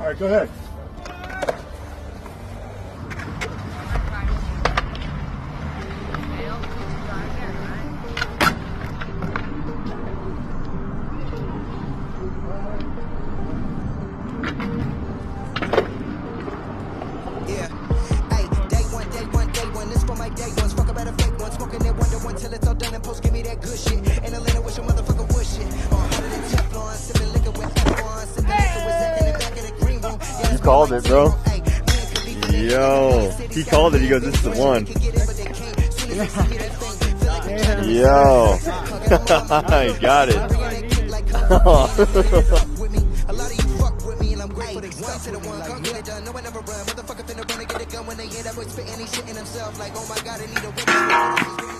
right, go ahead. You called it, bro. Yo, he called it. He goes, "This is the one." Yo, I got it. Oh.